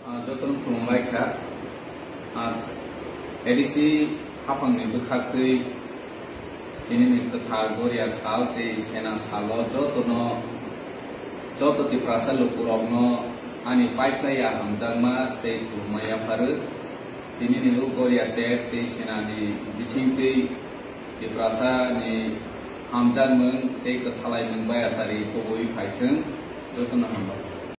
Joton Prumlaika Edisi Hapangni Bukakti Ini Ketar Goria Salte Sena Salo Jotono Jototi Prasa Lupurogno Ani Paiplaya Hamjangma Te Kurmaya Parut Ini Goria Ter Te Sena Ni Bisingti Di Prasa Ni Hamjangmung Te Ketalai Mungbaya Sari Toboi Paiteng Jotono Hamba